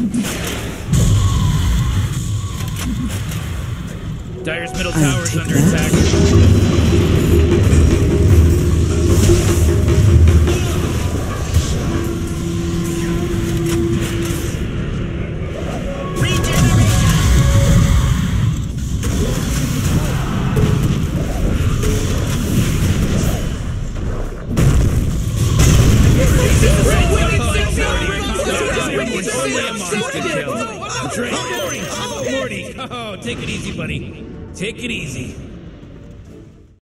Dire's middle tower is under attack. Morty, oh, take it easy, buddy. Take it easy.